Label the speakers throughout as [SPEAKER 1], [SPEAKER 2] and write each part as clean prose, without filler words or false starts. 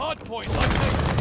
[SPEAKER 1] Hard point located.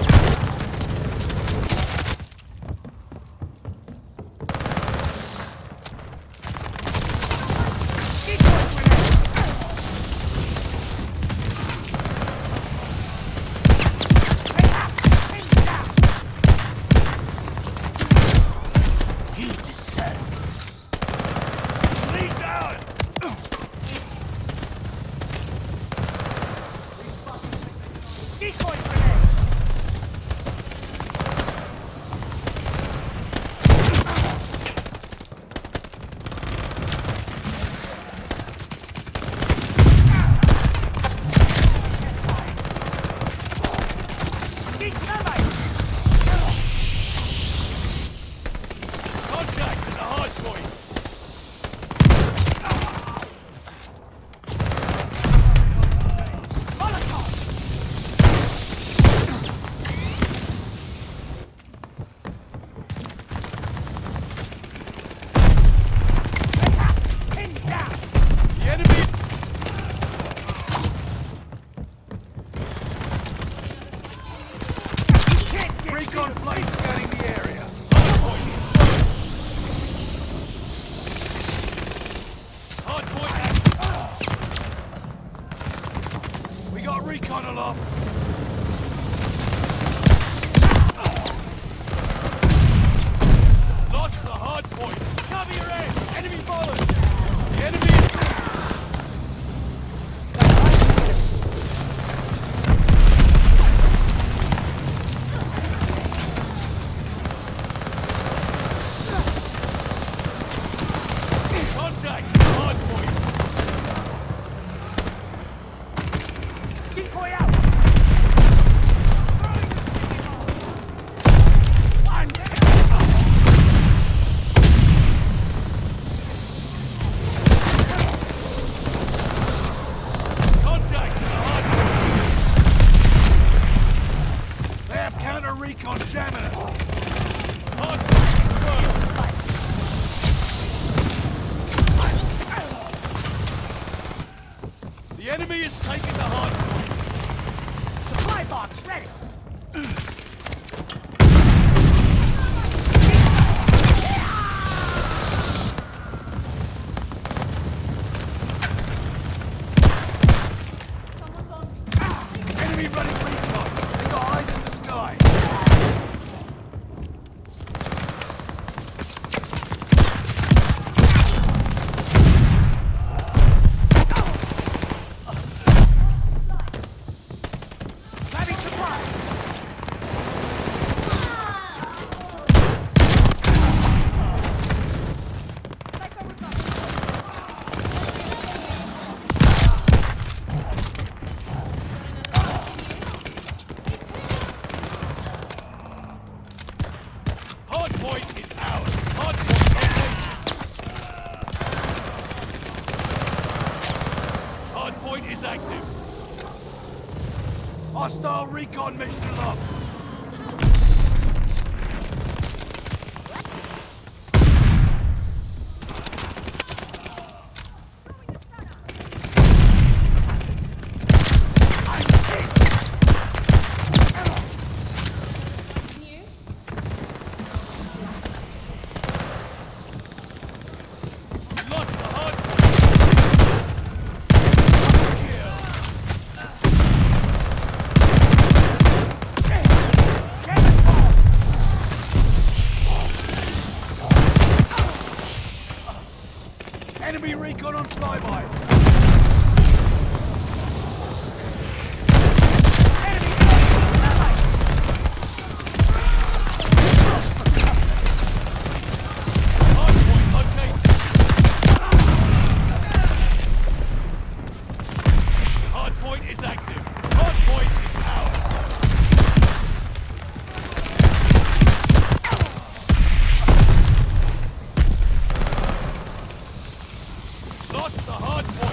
[SPEAKER 1] Recon plane scanning the area. Hard point. We got recon aloft. Lost the hard point. Cover your head. Enemy followed. The enemy is... Recon jamming us. Hard point. The enemy is taking the hard point.
[SPEAKER 2] Supply box ready.
[SPEAKER 1] Enemy running recon. They got eyes in the sky. Point is ours. Hard point located. Hard point is active. Hostile recon mission aloft. Enemy recon on flyby. Hard point located. Hard point is active. Hard point is ours. Lost the hard point.